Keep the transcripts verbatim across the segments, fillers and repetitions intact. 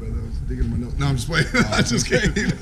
brother. I was thinking of my notes. No, I'm just playing. Oh, I just okay. kidding.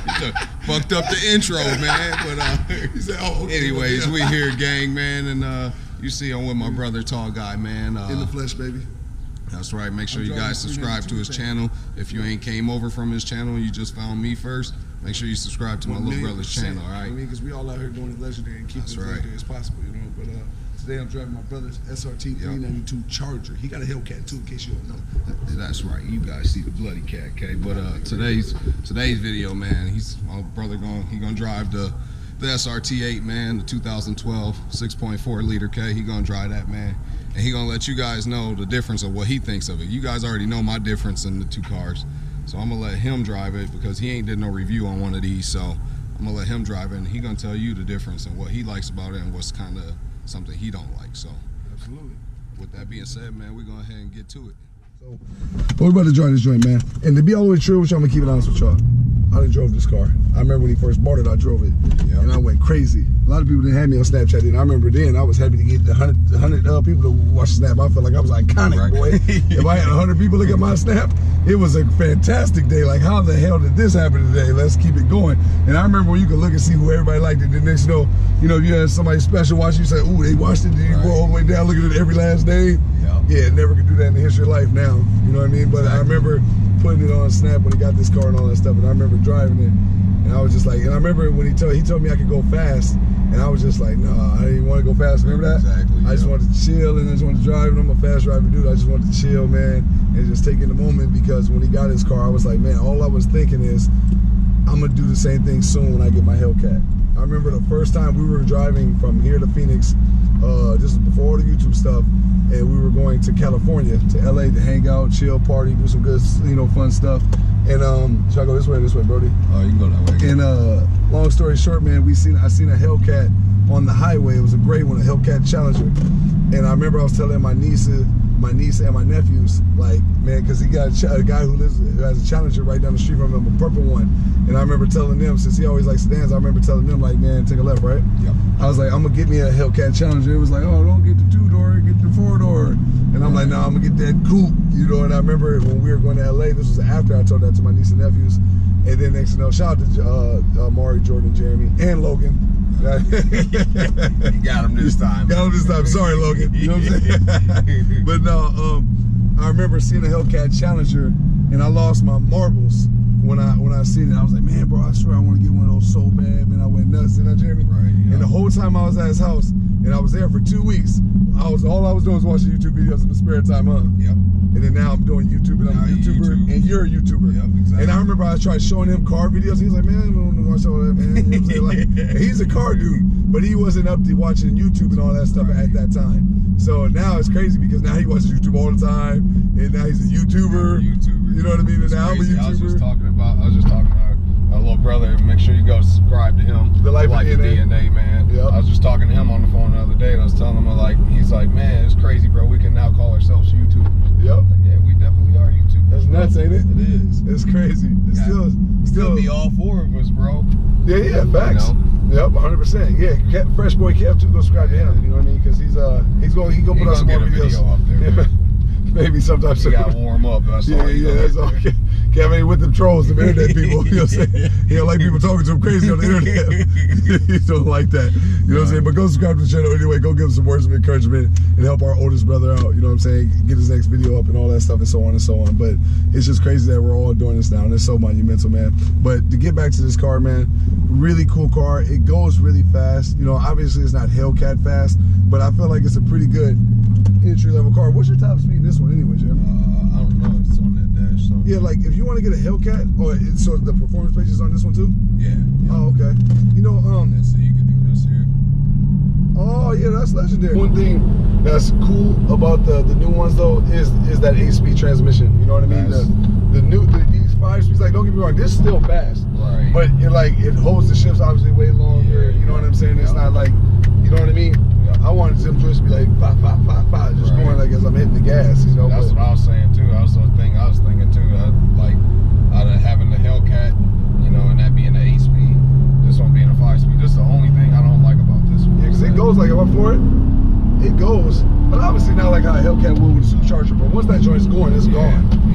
Fucked up the intro, man. But uh, he said, oh, okay, anyways, yeah. we here, gang, man, and uh, you see I'm with my brother, Tall Guy, man. Uh, In the flesh, baby. That's right. Make sure I'm you guys subscribe to his channel. If you ain't came over from his channel and you just found me first, make sure you subscribe to my little brother's channel, all right? I mean, because we all out here doing it legendary and keeping That's it as right. legendary as possible, you know. But uh, today I'm driving my brother's S R T three ninety-two Charger. He got a Hellcat too, in case you don't know. That's right. You guys see the bloody cat, okay? But uh, today's today's video, man. He's my brother. Going he gonna drive the the S R T eight, man, the two thousand twelve six point four liter K. He gonna drive that, man, and he gonna let you guys know the difference of what he thinks of it. You guys already know my difference in the two cars, so I'm gonna let him drive it because he ain't did no review on one of these. So I'm gonna let him drive it, and he gonna tell you the difference and what he likes about it and what's kind of something he don't like. So absolutely. With that being said, man, we're going to go ahead and get to it. So, we're about to join this joint, man. And to be all the way true with y'all, I'm going to keep it honest with y'all. I done drove this car. I remember when he first bought it, I drove it. Yep. And I went crazy. A lot of people didn't have me on Snapchat. And I remember then, I was happy to get the one hundred, one hundred uh, people to watch the Snap. I felt like I was iconic, right. boy. If I had one hundred people look at my Snap, it was a fantastic day. Like, how the hell did this happen today? Let's keep it going. And I remember when you could look and see who everybody liked it. The next, you know, you know, if you had somebody special watch, you say, ooh, they watched it. Then you right. go all the way down, looking at it every last day. Yep. Yeah, never could do that in the history of life now. You know what I mean? But exactly. I remember putting it on Snap when he got this car and all that stuff. And I remember driving it. And I was just like, and I remember when he told he told me I could go fast, and I was just like, no, I didn't want to go fast. Remember that? Exactly. I just yeah. wanted to chill, and I just wanted to drive. And I'm a fast driving dude. I just wanted to chill, man, and just take in the moment. Because when he got his car, I was like, man, all I was thinking is, I'm gonna do the same thing soon when I get my Hellcat. I remember the first time we were driving from here to Phoenix, uh, this was before all the YouTube stuff, and we were going to California, to L A to hang out, chill, party, do some good, you know, fun stuff. And um, should I go this way or this way, Brody? Oh, you can go that way. And uh, long story short, man, we seen I seen a Hellcat on the highway. It was a gray one, a Hellcat Challenger. And I remember I was telling my niece, my niece and my nephews, like, man, because he got a, a guy who lives who has a Challenger right down the street from him, a purple one. And I remember telling them, since he always likes sedans, I remember telling them, like, man, take a left, right? Yep. I was like, I'm gonna get me a Hellcat Challenger. It was like, oh, don't get the two door, get the four door. And I'm like, no, nah, I'm gonna get that coupe, you know. And I remember when we were going to L A, this was after I told that to my niece and nephews. And then next thing you know, shout out to uh, uh, Mari, Jordan, Jeremy, and Logan. You got him this time. Got him this time. Sorry, Logan. You know what I'm saying? But no, um, I remember seeing a Hellcat Challenger, and I lost my marbles when I when I seen it. I was like, man, bro, I swear I want to get one of those so bad. Man, I went nuts. Didn't I, Jeremy? Right. Yeah. And the whole time I was at his house, and I was there for two weeks. I was all I was doing was watching YouTube videos in the spare time, huh? Yep. And then now I'm doing YouTube, and I'm now a YouTuber, YouTube. and you're a YouTuber. Yep, exactly. And I remember I tried showing him car videos. He was like, man, I don't want to watch all that, man. You know what I'm saying? Like, and he's a car dude, but he wasn't up to watching YouTube and all that stuff right. at that time. So now it's crazy because now he watches YouTube all the time, and now he's a YouTuber. YouTuber. You know what I mean? And now crazy. I'm a YouTuber. I was just talking about. I was just talking about my little brother. Make sure you go subscribe to him. The Life like of D N A, man. Yep. I was just talking to him on the phone the other day, and I was telling him, like, he's like, man, it's crazy, bro. We can now call ourselves YouTubers. Yep. Like, yeah, we definitely are YouTubers. That's nuts, ain't it? It is. It's crazy. It's yeah. still, still be all four of us, bro. Yeah, yeah, facts. You know? Yep, one hundred percent. Yeah, Kev, Fresh Boy Kev too. Go subscribe yeah. to him. You know what I mean? Because he's uh he's going he gonna he put out some more videos. Video up there. Maybe sometimes. You gotta warm up. That's yeah, all yeah, that's all. Kevin ain't with them trolls, the internet people. You know what I'm saying? He don't like people talking to him crazy on the internet. He don't like that. You know what I'm saying? But go subscribe to the channel anyway. Go give him some words of encouragement and help our oldest brother out. You know what I'm saying? Get his next video up and all that stuff and so on and so on. But it's just crazy that we're all doing this now, and it's so monumental, man. But to get back to this car, man, really cool car. It goes really fast. You know, obviously it's not Hellcat fast, but I feel like it's a pretty good entry level car. What's your top speed in this one anyway, Jeremy? Uh, I don't know. It's on that dash. So. Yeah, like if you want to get a Hellcat, or it, so the performance page is on this one too? Yeah. yeah. Oh, okay. You know, um. So you can do this here. Oh yeah, that's legendary. One thing that's cool about the the new ones though is is that eight speed transmission. You know what I mean? The, the new the, these five speeds, like don't get me wrong, this is still fast. Right. But it like it holds the shifts obviously way longer. Yeah, you know what I'm saying? It's yeah. not like, you know what I mean? Yeah. I wanted them joints to be like five, five, five, five, just right. going like as I'm hitting the gas. You know. That's but, what I was saying too. I was the thing I was thinking too. I, like out of having the Hellcat, you know, and that being the eight speed, this one being a five speed. This is the only thing I don't like about this one. Yeah, cause it goes like if I'm for it, it goes. But obviously not like how a Hellcat would with a supercharger. But once that joint's going, it's yeah, gone. Yeah.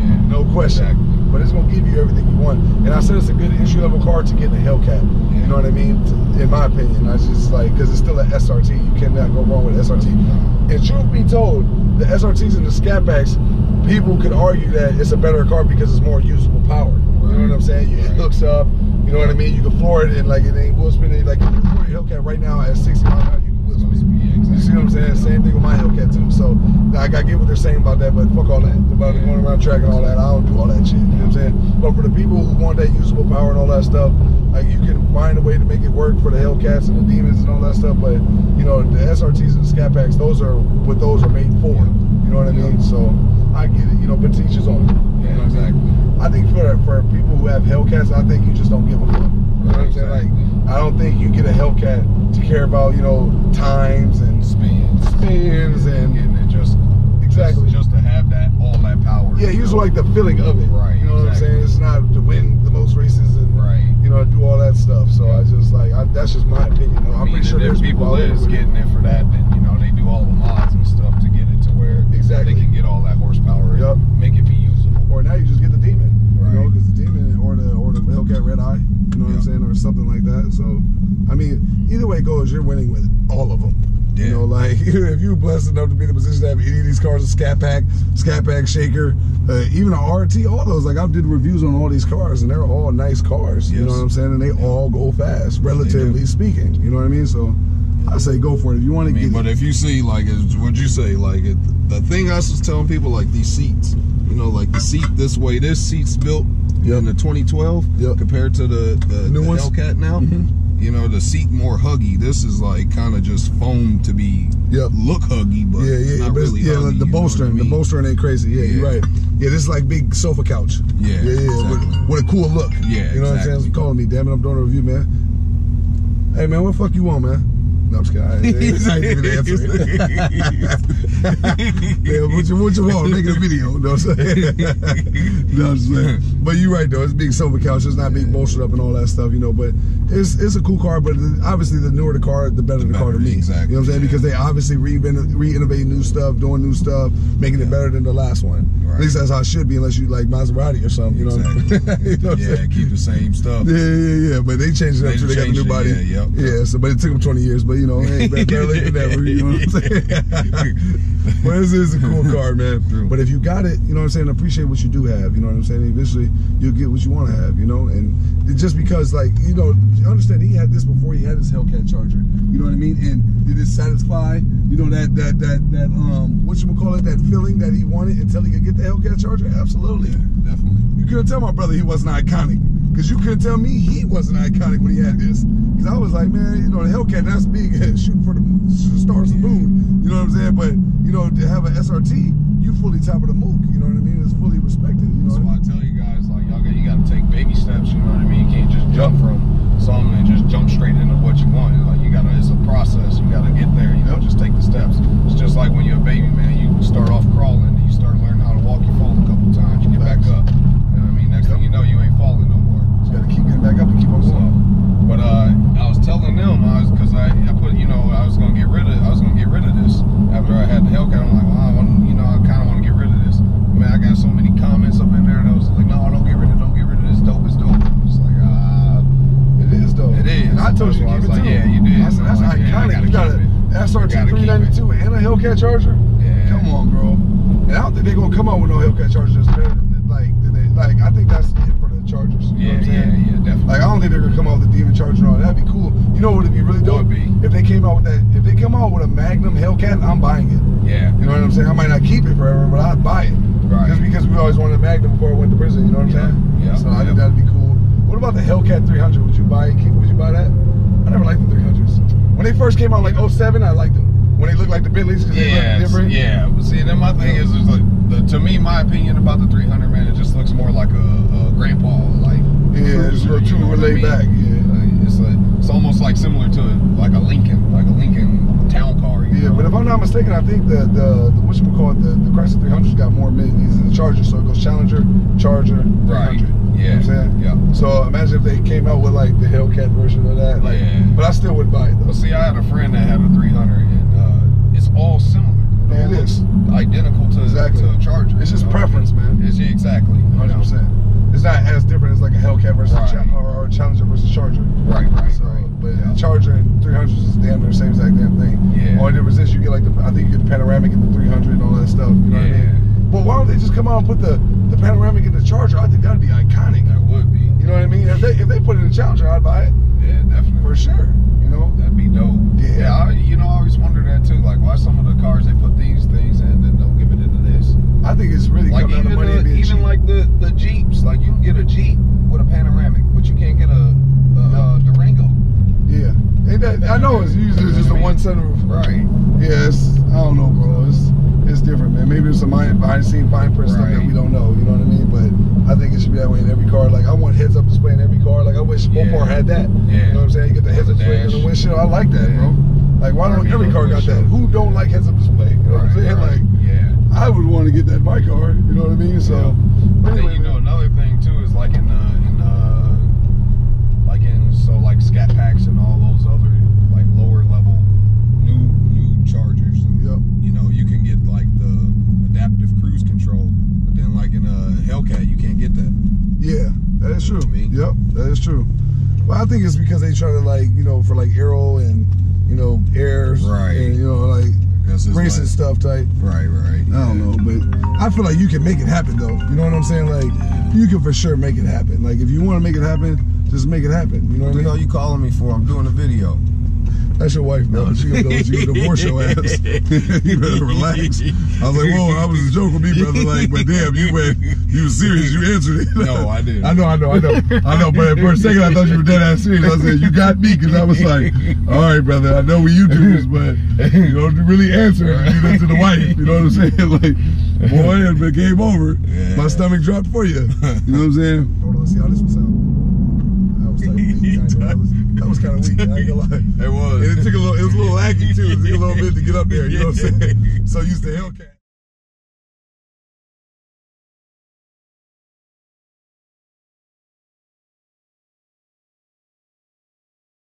Yeah. No question. Exactly. But it's gonna give you everything you want. And I said it's a good entry level car to get in a Hellcat. Yeah. You know what I mean? To, in my opinion, I just like because it's still an S R T. You cannot go wrong with S R T. And truth be told, the S R Ts and the Scat Packs, people could argue that it's a better car because it's more usable power. Right. You know what I'm saying? You, right. It hooks up. You know what I mean? You can floor it and like it ain't wheel spinning. Like if you floor your Hellcat right now at sixty miles an hour, you can wheel spin. Yeah, exactly. You see what I'm saying? Same thing with my Hellcat too. So like, I get what they're saying about that, but fuck all that. About Yeah. going around track and all that. I don't do all that shit. You know what I'm saying? But for the people who want that usable power and all that stuff, like you can find a way to make it work for the Hellcats and the Demons and all that stuff. But you know, the S R Ts and the Scat Packs, those are what those are made for. You know what I mean? So I get it. You know, but teach his own. You Yeah, know exactly. I think for for people who have Hellcats, I think you just don't give a fuck. You know what I'm saying? Like, I don't think you get a Hellcat to care about, you know, times and Spins. spins and Getting it just exactly. just, just to have that all that power. Yeah, you just know? like the feeling of it. Right, You know what exactly. I'm saying? It's not to win the most races and Right. you know do all that stuff. So I just like I, that's just my opinion. I'm I mean, pretty sure if there's people out there is with it. getting it for that, then you know they do all the mods and stuff to get it to where Exactly. they can get all that horsepower Yup. and make it be usable. Or now you just get the Demon, Right. you know, because the Demon or the or the Hellcat Red Eye, you know what Yeah. I'm saying, or something like that. So, I mean, either way it goes, you're winning with all of them. Yeah. You know, like if you're blessed enough to be in the position to have any of these cars, a Scat Pack, Scat Pack Shaker, uh, even an R T, all those. Like I did reviews on all these cars, and they're all nice cars. You Yes. know what I'm saying, and they all go fast, relatively do. speaking. You know what I mean? So, I say go for it if you want I to mean, get but it. if you see, like, is- what'd you say? Like, it, the thing I was telling people, like, these seats, you know, like the seat this way, this seat's built Yep. in the twenty twelve Yep. compared to the, the, New the ones? Hellcat now. Mhm. You know, the seat more huggy. This is like kind of just foam to be Yep. look huggy, but Yeah, yeah, not but it's- really yeah. huggy, like the you know what I bolstering, the mean? bolstering ain't crazy. Yeah, you're Yeah. right. Yeah, this is like big sofa couch. Yeah, yeah, yeah. exactly. With, with a cool look. Yeah, you know what I'm saying? exactly. It's calling me, damn it. I'm doing a review, man. Hey, man, what the fuck you want, man? No, I'm just kidding. I, I ain't even answering. Yeah, what you, what you want? Making a video. You know what I'm saying? No, I'm just saying. But you're right, though. It's big sofa couch. It's not big bolstered up and all that stuff, you know. But it's it's a cool car. But obviously, the newer the car, the better the, The car to better, me. exactly, You know what I'm saying? yeah. Because they obviously re-innovate re new stuff, doing new stuff, making it better than the last one. Right. At least that's how it should be, unless you like Maserati or something. You know what I'm Exactly. you know what I'm Yeah, saying? keep the same stuff. Yeah, yeah, yeah. But they changed it up They too. They got a changed new it, body. yeah, yep. Yeah, so but it took them twenty years. But you know, hey, better, better late than never. You know what I'm saying? But this is a cool car, man. True. But if you got it, you know what I'm saying, appreciate what you do have. You know what I'm saying? Eventually, you'll get what you want to have, you know? And it just because, like, you know, you understand, he had this before he had his Hellcat Charger. You know what I mean? And did it satisfy, you know, that, that, that, that, um, whatchamacallit, that feeling that he wanted until he could get the Hellcat Charger? Absolutely. Yeah, definitely. You couldn't tell my brother he wasn't iconic. Because you couldn't tell me he wasn't iconic when he had this. Because I was like, man, you know, the Hellcat, that's big, shooting for the stars and moon. You know what I'm saying? But, you know, to have an S R T, you fully top of the mook. You know what I mean? It's fully respected. You know That's what I why mean? I tell you guys, like, y'all got, you got to take baby steps, you know what I mean? You can't just jump from something and just jump straight into what you want. Like, you got to, it's a process. You got to get there, you know, just take the steps. It's just like when you're a baby, man. You start off crawling, and you start learning how to walk, you fall a couple times, you get back up. You know what I mean? Next thing you know, you ain't falling no more. You got to keep getting back up and keep on So, going. but uh, I was telling them, I was, cause I, I put, you know, I was gonna get rid of, I was gonna get rid of this after I had the Hellcat. I'm like, well, I want, you know, I kind of want to get rid of this. Man, I got so many comments up in there, and I was like, no, don't get rid of, it, don't get rid of this. Dope is dope. I was like, ah, It is, though. it is. And I told you to That's why I keep was it, like, too. yeah, you did. I said, that's I'm like, yeah, I iconic. gotta You got keep a S R T Gotta keep three ninety-two and a Hellcat Charger? Yeah. Come on, bro. And I don't think they're going to come out with no Hellcat Charger that's better than, like, than they, like, I think that's it for the Chargers. You know Yeah, what I'm yeah, saying? yeah, definitely. Like, I don't think they're gonna come out with the Demon Charger and all that. That'd be cool. You know what would be really dope? Would be. If they came out with that, if they come out with a Magnum Hellcat, I'm buying it. Yeah. You know what I'm saying? I might not keep it forever, but I'd buy it. Right. Just because we always wanted a Magnum before I went to prison, you know what I'm Yeah, saying? yeah, So I yeah. think that'd be cool. What about the Hellcat three hundred? Would you buy it? Would you buy that? I never liked the three hundreds. When they first came out, like oh seven, I liked them. When they looked like the Bentleys, because they Yeah, look different. yeah. But see, then my thing is, is like, the, to me, my opinion about the three hundred, man, it just looks more like a, a grandpa, like Yeah, it's a little too you know what I laid mean? back. Yeah. Like, it's like, it's almost like similar to like a Lincoln, like a Lincoln town car. You Yeah, know? but if I'm not mistaken, I think the the, the whatchamacallit, the, the Chrysler three hundred's got more minis than the Charger, so it goes Challenger, Charger, Right. three hundred. Yeah. You know what I'm saying? Yeah. So imagine if they came out with like the Hellcat version of that. Like, Yeah. but I still would buy it though. But see, I had a friend that had a three hundred, and uh, it's all similar. know, It it looks is. identical to, Exactly. to a Charger. It's you just know? preference, man. It's, yeah, exactly. you one hundred know? percent. It's not as different as like a Hellcat versus Right. a Cha- or, or a Challenger versus Charger. Right, right, So, right. but Yeah. Charger and three hundreds is damn near the same exact damn thing. Yeah. Only difference is you get like the, I think you get the panoramic in the three hundred and all that stuff. You know what I Yeah. mean? But why don't they just come out and put the, the panoramic in the Charger? I think that'd be iconic. That would be. You know what I mean? If they if they put it in the Challenger, I'd buy it Yeah, definitely. for sure. You know? That'd be dope. Yeah. Yeah, I, you know, I always wonder that too. Like, why some of the cars they put these things in and don't give it into this? I think it's really Like come down even to money the, and being even cheap. like the the Jeeps. Like you can get a Jeep with a panoramic, but you can't get a, a, a Durango. Yeah. Ain't that, I know it's usually just a one sunroof. Right. Yeah, it's, I don't know, bro. It's it's different, man. Maybe there's some behind the scene fine print stuff that Right. we don't know. You know what I mean? But I think it should be that way in every car. Like I want heads up display in every car. Like I wish Yeah. Mopar had that. Yeah. You know what I'm saying? You get the heads up display in Dash. the windshield. I like that, Yeah. bro. Like why don't Or every even car got that? windshield. Who don't like heads up display? You know what I'm saying? Like yeah. I would want to get that in my car. You know what I mean? So. Yeah. but And then anyway, you know man. another thing too is like in the in the like in so like Scat Packs and all those other like lower level new new Chargers. And, Yep. You know you can get like the adaptive cruise control, but then like in a Hellcat you can't get that. Yeah, that is true. You know what I mean? Yep, that is true. Well, I think it's because they try to like, you know, for like aero and, you know, airs. Right. And, you know, like That's just racing like- stuff type. Right, right. I don't know, but I feel like you can make it happen though. You know what I'm saying? Like, you can for sure make it happen. Like, if you want to make it happen, just make it happen. You know What what the I hell mean? you calling me for? I'm doing a video. That's your wife, bro. She gonna she gonna divorce your ass. You better relax. I was like, whoa, that was a joke with me, brother. Like, but damn, you went, you was serious. You answered it. No, I didn't. I know, I know, I know, I know. But for a second, I thought you were dead ass serious. I said, you got me, because I was like, all right, brother. I know we YouTubers, but you don't really answer it. You do that to the wife. You know what I'm saying? Like, boy, if it came over, Yeah. my stomach dropped for you. You know what I'm saying? Hold on, let's see how this one sounds. That was like weak. Kinda. That was, that was kind of weak. I ain't gonna lie. It was. And it took a little. It was a little laggy too. It took a little bit to get up there. You know what I'm saying? So used to Hellcat.